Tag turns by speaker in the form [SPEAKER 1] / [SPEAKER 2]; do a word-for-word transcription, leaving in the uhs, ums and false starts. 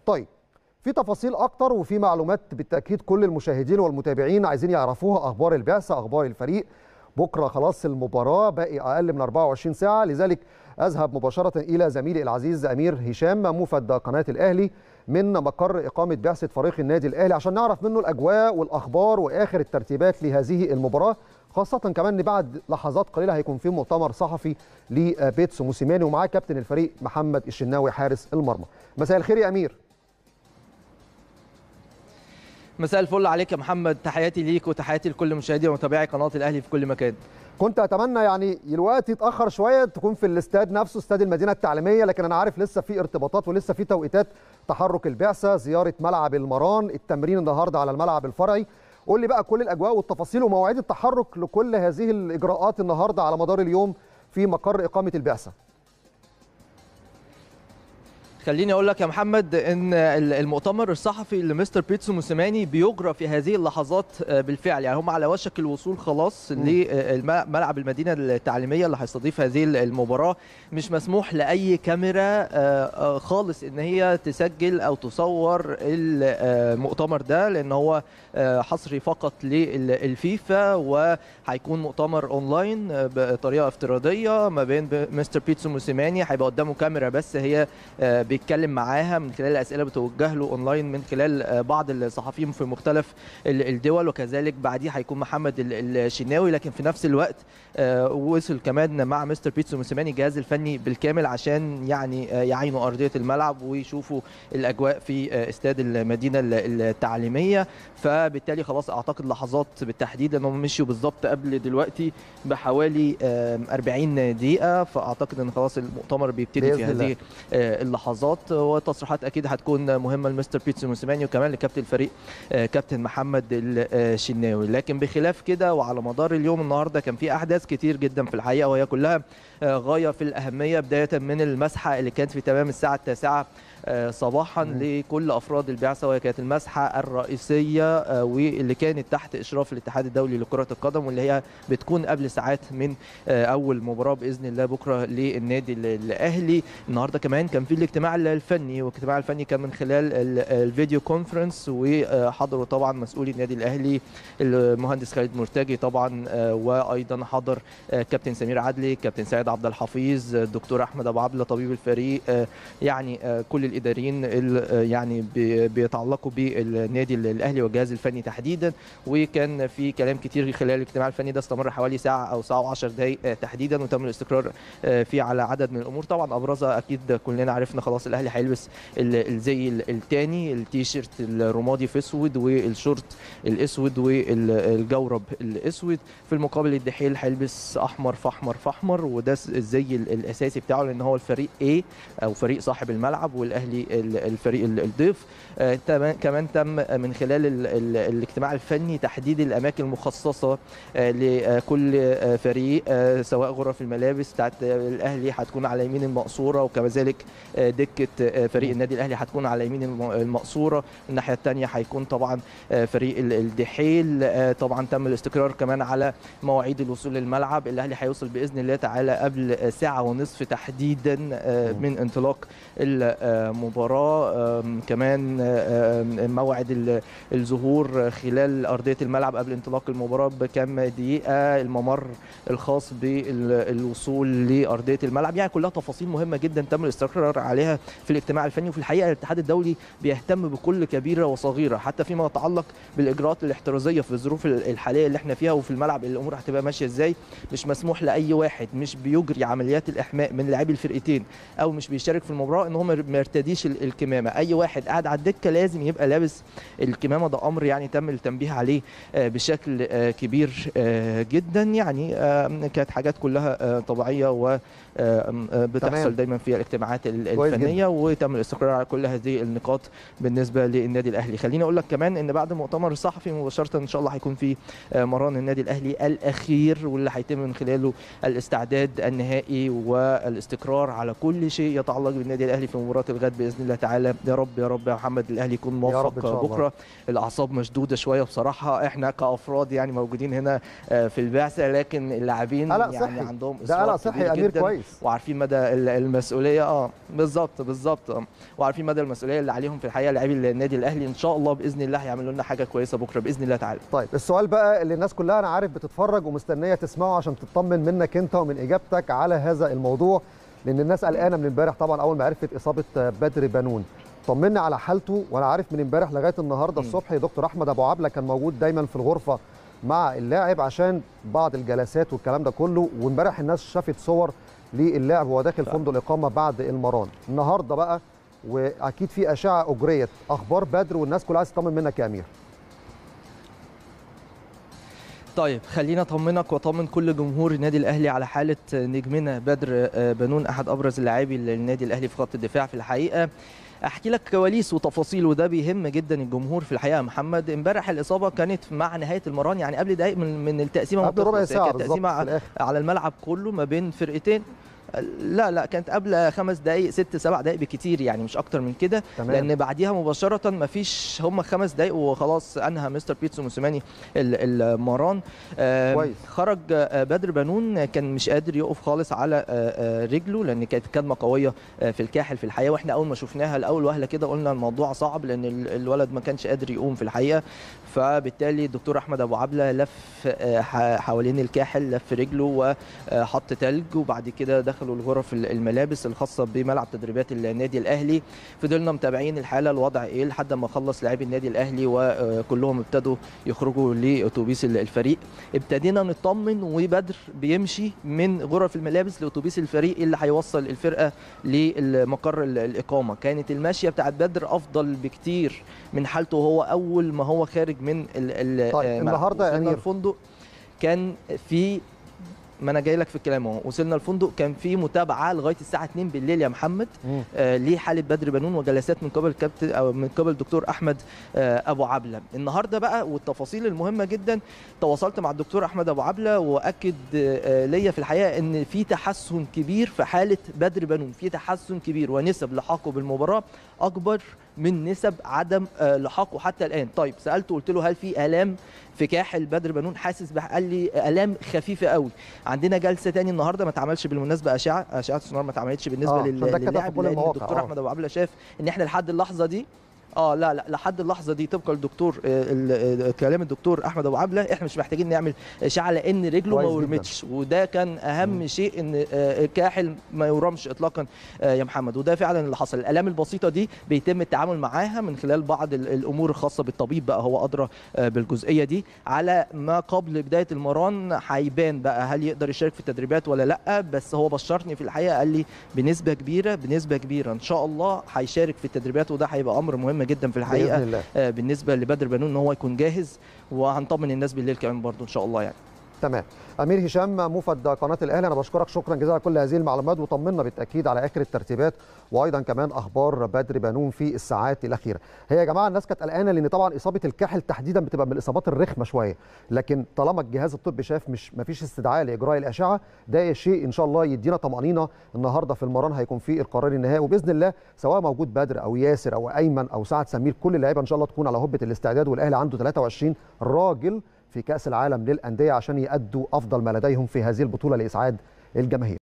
[SPEAKER 1] طيب في تفاصيل اكتر وفي معلومات بالتاكيد كل المشاهدين والمتابعين عايزين يعرفوها، اخبار البعثه، اخبار الفريق. بكره خلاص المباراه، باقي اقل من أربعة وعشرين ساعه، لذلك اذهب مباشره الى زميلي العزيز امير هشام موفد قناه الاهلي من مقر اقامه بعثه فريق النادي الاهلي عشان نعرف منه الاجواء والاخبار واخر الترتيبات لهذه المباراه، خاصه كمان ان بعد لحظات قليله هيكون في مؤتمر صحفي لبيتسو موسيماني ومعاه كابتن الفريق محمد الشناوي حارس المرمى. مساء الخير يا امير.
[SPEAKER 2] مساء الفل عليك يا محمد، تحياتي ليك وتحياتي لكل مشاهدي ومتابعي قناه الاهلي في كل مكان.
[SPEAKER 1] كنت اتمنى يعني الوقت يتاخر شويه تكون في الاستاد نفسه، استاد المدينه التعليميه، لكن انا عارف لسه في ارتباطات ولسه في توقيتات تحرك البعثه، زياره ملعب المران، التمرين النهارده على الملعب الفرعي. قول لي بقى كل الاجواء والتفاصيل ومواعيد التحرك لكل هذه الاجراءات النهارده على مدار اليوم في مقر اقامه البعثه.
[SPEAKER 2] خليني اقول لك يا محمد ان المؤتمر الصحفي لمستر بيتسو موسيماني بيجرى في هذه اللحظات بالفعل، يعني هم على وشك الوصول خلاص لملعب المدينه التعليميه اللي هيستضيف هذه المباراه. مش مسموح لاي كاميرا خالص ان هي تسجل او تصور المؤتمر ده، لان هو حصري فقط للفيفا، وهيكون مؤتمر اونلاين بطريقه افتراضيه ما بين مستر بيتسو موسيماني، هيبقى قدامه كاميرا بس هي بيتكلم معاها من خلال الاسئله بتوجه له اونلاين من خلال بعض الصحفيين في مختلف الدول، وكذلك بعديه هيكون محمد الشناوي. لكن في نفس الوقت وصل كمان مع مستر بيتسو موسيماني الجهاز الفني بالكامل عشان يعني يعينوا ارضيه الملعب ويشوفوا الاجواء في استاد المدينه التعليميه. فبالتالي خلاص اعتقد لحظات بالتحديد، لانهم مشيوا بالظبط قبل دلوقتي بحوالي أربعين دقيقه، فاعتقد ان خلاص المؤتمر بيبتدي في هذه اللحظات، وتصريحات اكيد هتكون مهمه لمستر بيتسو موسيماني وكمان لكابتن الفريق كابتن محمد الشناوي. لكن بخلاف كده وعلى مدار اليوم النهارده كان في احداث كتير جدا في الحقيقه، وهي كلها غايه في الاهميه، بدايه من المسحه اللي كانت في تمام الساعه التاسعه صباحا لكل افراد البعثه، وهي كانت المسحه الرئيسيه واللي كانت تحت اشراف الاتحاد الدولي لكره القدم، واللي هي بتكون قبل ساعات من اول مباراه باذن الله بكره للنادي الاهلي. النهارده كمان كان في الاجتماع الفني، والاجتماع الفني كان من خلال الفيديو كونفرنس، وحضروا طبعا مسؤولي النادي الاهلي المهندس خالد مرتجي طبعا، وايضا حضر كابتن سمير عدلي، كابتن سيد عبد الحفيظ، الدكتور احمد ابو عبله طبيب الفريق، يعني كل الاداريين اللي يعني بيتعلقوا بالنادي الاهلي والجهاز الفني تحديدا. وكان في كلام كتير خلال الاجتماع الفني ده، استمر حوالي ساعه او ساعه وعشر دقائق تحديدا، وتم الاستقرار فيه على عدد من الامور. طبعا ابرزها اكيد كلنا عرفنا خلاص الاهلي هيلبس الزي الثاني، التيشيرت الرمادي في اسود والشورت الاسود والجورب الاسود، في المقابل الدحيل هيلبس احمر في احمر في احمر، وده الزي الاساسي بتاعه لان هو الفريق A او فريق صاحب الملعب، والاهلي الفريق الضيف. كمان تم من خلال الاجتماع الفني تحديد الاماكن المخصصه لكل فريق، سواء غرف الملابس بتاعت الاهلي هتكون على يمين المقصوره، وكذلك دكه فريق النادي الاهلي هتكون على يمين المقصوره، الناحيه الثانيه هيكون طبعا فريق الدحيل. طبعا تم الاستقرار كمان على مواعيد الوصول للملعب، الاهلي هيوصل باذن الله تعالى قبل ساعه ونصف تحديدا من انطلاق المباراه. كمان موعد الظهور خلال ارضيه الملعب قبل انطلاق المباراه بكام دقيقه، الممر الخاص بالوصول لارضيه الملعب، يعني كلها تفاصيل مهمه جدا تم الاستقرار عليها في الاجتماع الفني. وفي الحقيقه الاتحاد الدولي بيهتم بكل كبيره وصغيره، حتى فيما يتعلق بالاجراءات الاحترازيه في الظروف الحاليه اللي احنا فيها، وفي الملعب الامور هتبقى ماشيه ازاي. مش مسموح لاي واحد مش بيجري عمليات الاحماء من لاعبي الفرقتين او مش بيشارك في المباراه ان هو ما يرتديش الكمامه. اي واحد قاعد على الدكه لازم يبقى لابس الكمامه، ده امر يعني تم التنبيه عليه بشكل كبير جدا. يعني كانت حاجات كلها طبيعيه وبتحصل دايما في الاجتماعات الفنيه، وتم الاستقرار على كل هذه النقاط بالنسبه للنادي الاهلي. خليني اقول لك كمان ان بعد المؤتمر الصحفي مباشره ان شاء الله هيكون في مران النادي الاهلي الاخير، واللي هيتم من خلاله الاستعداد النهائي والاستقرار على كل شيء يتعلق بالنادي الاهلي في مباراه الغد التدريبات باذن الله تعالى. يا رب يا رب يا محمد الاهلي يكون موفق بكره. الاعصاب مشدوده شويه بصراحه، احنا كافراد يعني موجودين هنا في البعثه، لكن اللاعبين يعني
[SPEAKER 1] صحي.
[SPEAKER 2] عندهم
[SPEAKER 1] اصرار كبير
[SPEAKER 2] جدا
[SPEAKER 1] كويس.
[SPEAKER 2] وعارفين مدى المسؤوليه. اه بالظبط بالظبط وعارفين مدى المسؤوليه اللي عليهم في الحقيقه لاعبي النادي الاهلي. ان شاء الله باذن الله هيعملوا لنا حاجه كويسه بكره باذن الله تعالى.
[SPEAKER 1] طيب السؤال بقى اللي الناس كلها انا عارف بتتفرج ومستنيه تسمعه عشان تطمن منك انت ومن اجابتك على هذا الموضوع، لان الناس قلقانه من امبارح طبعا اول ما عرفت اصابه بدر بنون. طمني على حالته، وانا عارف من امبارح لغايه النهارده الصبح دكتور احمد ابو عبله كان موجود دايما في الغرفه مع اللاعب عشان بعض الجلسات والكلام ده كله، وامبارح الناس شافت صور للاعب وهو داخل فندق الاقامه بعد المران. النهارده بقى واكيد في اشعه اجريت، اخبار بدر والناس كلها عايزه تطمن منك يا امير.
[SPEAKER 2] طيب خلينا اطمنك واطمن كل جمهور النادي الاهلي على حاله نجمنا بدر بنون، احد ابرز لاعبي النادي الاهلي في خط الدفاع. في الحقيقه احكي لك كواليس وتفاصيل وده بيهم جدا الجمهور في الحقيقه. محمد امبارح الاصابه كانت مع نهايه المران، يعني قبل دقائق من من التقسيمه،
[SPEAKER 1] قبل ربع ساعه
[SPEAKER 2] بالظبط على الملعب كله ما بين فرقتين. لا لا كانت قبل خمس دقائق ست سبع دقائق بكتير، يعني مش اكتر من كده، لان بعديها مباشره ما فيش هم خمس دقائق وخلاص انهى مستر بيتسو موسيماني المران. آه خرج بدر بنون كان مش قادر يقف خالص على آه رجله، لان كانت كدمه قويه في الكاحل في الحقيقه، واحنا اول ما شفناها الاول وهله كده قلنا الموضوع صعب، لان الولد ما كانش قادر يقوم في الحقيقه. فبالتالي الدكتور احمد ابو عبله لف حوالين الكاحل، لف رجله وحط تلج، وبعد كده دخلوا الغرف الملابس الخاصه بملعب تدريبات النادي الاهلي. فضلنا متابعين الحاله الوضع ايه لحد ما خلص لاعبي النادي الاهلي وكلهم ابتدوا يخرجوا لاتوبيس الفريق. ابتدينا نطمن وبدر بيمشي من غرف الملابس لاتوبيس الفريق اللي هيوصل الفرقه لمقر الاقامه. كانت الماشيه بتاعت بدر افضل بكتير من حالته هو اول ما هو خارج من ال
[SPEAKER 1] طيب النهارده
[SPEAKER 2] وصلنا الفندق كان في ما انا جاي لك في الكلام اهو. وصلنا الفندق كان في متابعه لغايه الساعه اتنين بالليل يا محمد آه لحاله بدر بنون وجلسات من قبل كابتن او من قبل الدكتور احمد آه ابو عبله. النهارده بقى والتفاصيل المهمه جدا، تواصلت مع الدكتور احمد ابو عبله واكد آه ليا في الحقيقه ان في تحسن كبير في حاله بدر بنون، في تحسن كبير ونسب لحاقه بالمباراه اكبر من نسب عدم آه لحاقه حتى الان. طيب سالته قلت له هل في الام في كاحل بدر بنون؟ حاسس بح... قال لي الام خفيفه قوي. عندنا جلسه تاني النهارده ما اتعملش بالمناسبه اشعه اشعه السونار ما اتعملتش بالنسبه
[SPEAKER 1] آه
[SPEAKER 2] للاعب، لان الدكتور
[SPEAKER 1] آه.
[SPEAKER 2] احمد ابو عبله شاف ان احنا لحد اللحظه دي اه لا لا لحد اللحظه دي طبقا للدكتور كلام الدكتور احمد ابو عبله احنا مش محتاجين نعمل اشعه لان رجله ما ورمتش، وده كان اهم م. شيء ان الكاحل ما يورمش اطلاقا يا محمد، وده فعلا اللي حصل. الالام البسيطه دي بيتم التعامل معاها من خلال بعض الامور الخاصه بالطبيب، بقى هو ادرى بالجزئيه دي. على ما قبل بدايه المران هيبان بقى هل يقدر يشارك في التدريبات ولا لا، بس هو بشرني في الحقيقه قال لي بنسبه كبيره بنسبه كبيره ان شاء الله هيشارك في التدريبات، وده هيبقى امر مهم جدا في الحقيقه بالنسبه لبدر بنون ان هو يكون جاهز، وهنطمن الناس بالليل كمان برضو ان شاء الله يعني.
[SPEAKER 1] تمام. امير هشام موفد قناه الاهلي، انا بشكرك شكرا جزيلا على كل هذه المعلومات، وطمنا بالتاكيد على اخر الترتيبات وايضا كمان اخبار بدر بنون في الساعات الاخيره. هي يا جماعه الناس كانت قلقانه لان طبعا اصابه الكاحل تحديدا بتبقى من الاصابات الرخمه شويه، لكن طالما الجهاز الطبي شاف مش مفيش استدعاء لاجراء الاشعه، ده شيء ان شاء الله يدينا طمانينه. النهارده في المران هيكون في القرار النهائي، وباذن الله سواء موجود بدر او ياسر او ايمن او سعد سمير كل اللعيبه ان شاء الله تكون على هبه الاستعداد، والاهلي عنده ثلاثة وعشرين راجل في كأس العالم للأندية عشان يأدوا أفضل ما لديهم في هذه البطولة لإسعاد الجماهير.